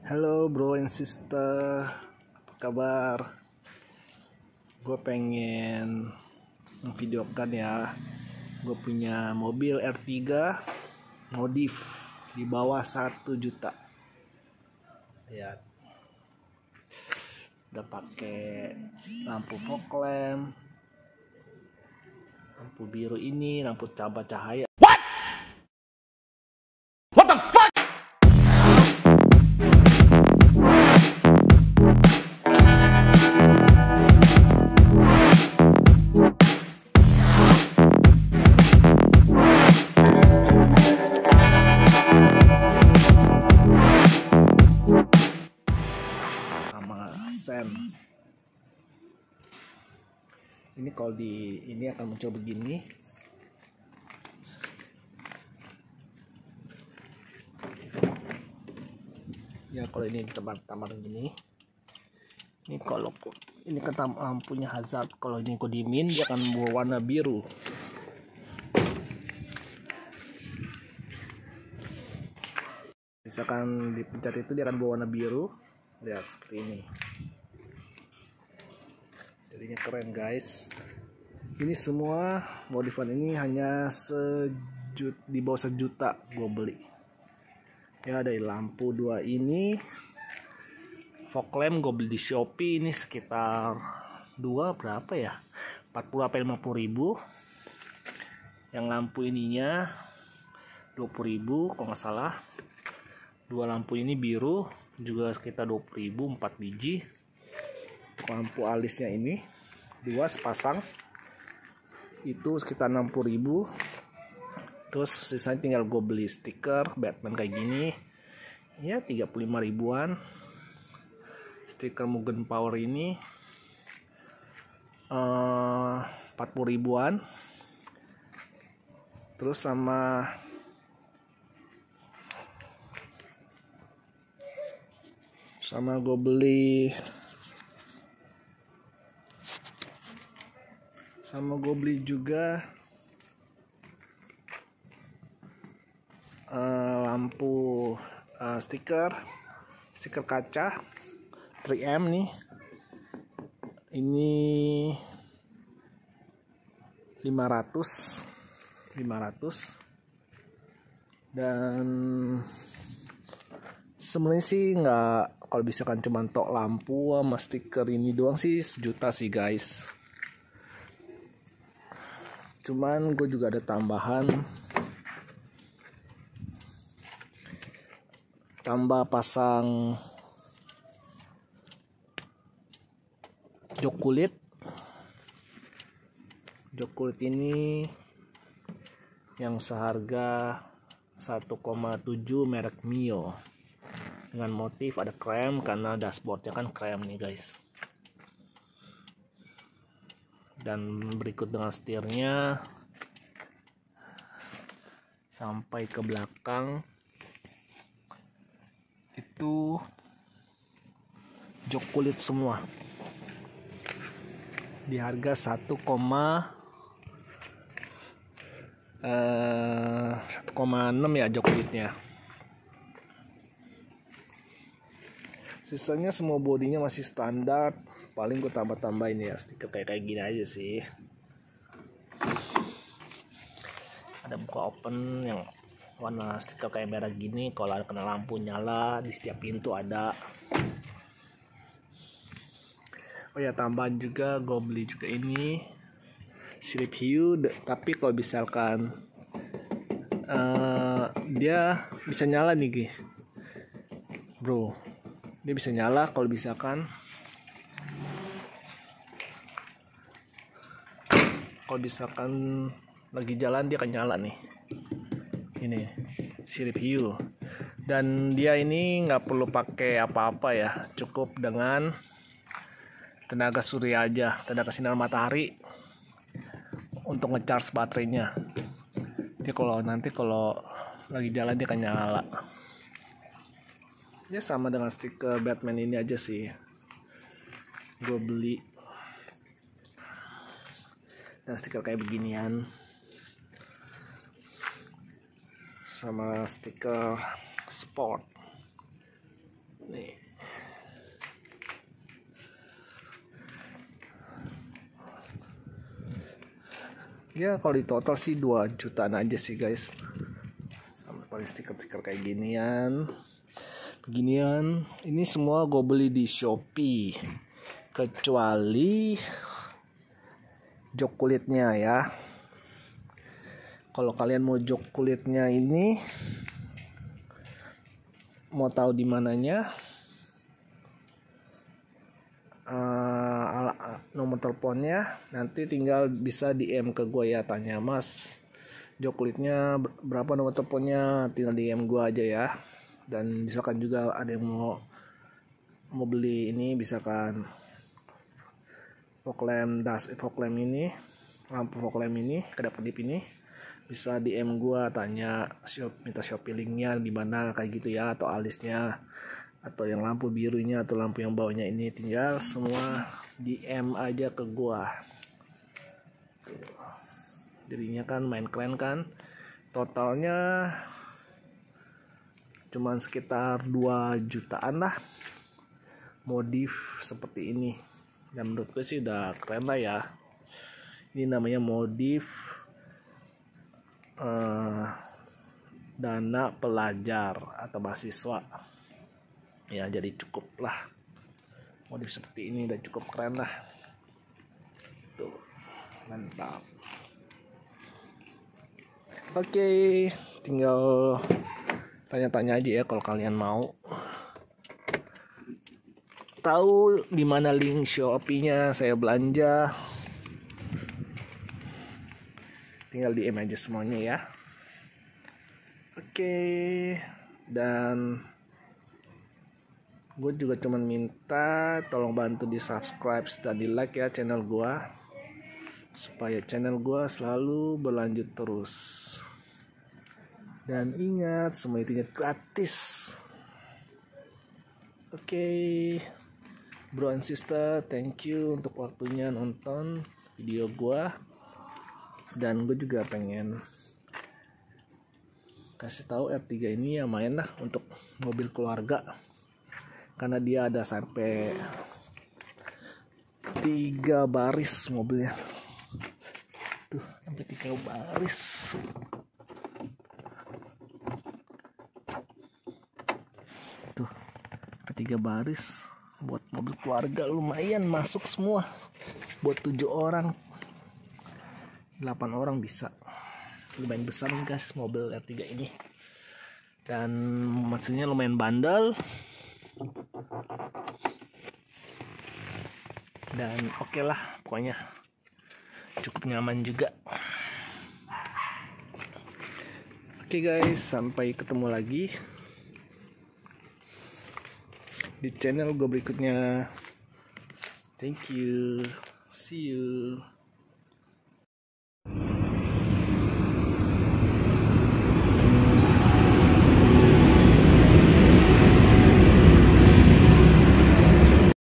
Halo bro and sister, apa kabar? Gue pengen memvideokan ya. Gue punya mobil R3 modif di bawah 1 juta. Lihat, udah pakai lampu fog lamp, lampu biru ini, lampu cahaya. What the fuck? Ini kalau ini akan muncul begini. Ya kalau ini tambah gini. Ini kalau ini kan lampunya hazard. Kalau ini aku dimin dia akan berwarna biru. Misalkan dipencet itu dia akan berwarna biru. Lihat seperti ini. Jadinya keren guys. Ini semua modifan ini hanya di bawah 1 juta gue beli. Ya dari lampu 2 ini, fog lamp gue beli di Shopee ini sekitar berapa ya? 40 sampai 50 ribu. Yang lampu ininya 20 ribu kalau nggak salah. 2 lampu ini biru juga sekitar 20 ribu 4 biji. Lampu alisnya ini 2 sepasang itu sekitar 60 ribu. Terus sisanya tinggal gue beli stiker Batman kayak gini ya 35 ribuan. Stiker Mugen Power ini 40 ribuan. Terus sama gue beli juga lampu stiker kaca 3M nih. Ini 500 dan sebenarnya sih nggak, kalau bisa kan cuma tok lampu sama stiker ini doang sih 1 juta sih guys. Cuman gue juga ada pasang jok kulit ini yang seharga 1,7 merek Mio dengan motif ada krem karena dashboardnya kan krem nih guys. Dan berikut dengan setirnya sampai ke belakang itu jok kulit semua di harga 1,6 ya jok kulitnya. Sisanya semua bodinya masih standar, paling gue tambah-tambahin ya stiker kayak gini aja sih. Ada buka open yang warna stiker kayak merah gini, kalau ada kena lampu nyala di setiap pintu ada. Oh ya, tambahan juga gue beli juga ini slip hiu, tapi kalau misalkan dia bisa nyala nih bro, dia bisa nyala kalau misalkan lagi jalan dia akan nyala nih. Ini sirip hiu, dan dia ini nggak perlu pakai apa-apa ya, cukup dengan tenaga surya aja, tenaga sinar matahari untuk ngecharge baterainya. Dia nanti kalau lagi jalan dia akan nyala. Ya sama dengan stiker Batman ini aja sih gue beli, dan stiker kayak beginian sama stiker sport nih. Ya kalau di total sih 2 jutaan aja sih guys. Sama paling stiker-stiker kayak beginian. Ini semua gue beli di Shopee, kecuali jok kulitnya ya. Kalau kalian mau jok kulitnya ini, mau tahu di mananya, nomor teleponnya nanti tinggal bisa DM ke gue ya, tanya Mas jok kulitnya berapa, nomor teleponnya tinggal DM gue aja ya. Dan misalkan juga ada yang mau beli ini, misalkan fog lamp ini, lampu fog lamp ini, kedap-kedip ini, bisa DM gua, tanya minta Shopee linknya di mana kayak gitu ya, atau alisnya, atau yang lampu birunya atau lampu yang bawahnya ini, tinggal semua DM aja ke gua. Jadinya kan main keren kan. Totalnya cuman sekitar 2 jutaan lah modif seperti ini. Dan menurut gue sih udah keren lah ya. Ini namanya modif dana pelajar atau mahasiswa ya, jadi cukup lah modif seperti ini, udah cukup keren lah tuh, mantap. Oke, tinggal tanya-tanya aja ya kalau kalian mau tahu di mana link Shopee-nya saya belanja, tinggal DM aja semuanya ya. Oke, dan gue juga cuman minta tolong bantu di subscribe dan di like ya channel gue, supaya channel gue selalu berlanjut terus. Dan ingat, semua itu gratis. Oke, bro and sister, thank you untuk waktunya nonton video gue. Dan gue juga pengen kasih tahu R3 ini ya main lah untuk mobil keluarga, karena dia ada sampai 3 baris mobilnya tuh, sampai 3 baris tuh, sampai 3 baris buat mobil keluarga, lumayan masuk semua buat 7 orang 8 orang bisa. Lumayan besar nih guys mobil R3 ini, dan mesinnya lumayan bandel dan oke lah, pokoknya cukup nyaman juga. Oke guys, sampai ketemu lagi di channel gue berikutnya. Thank you, see you.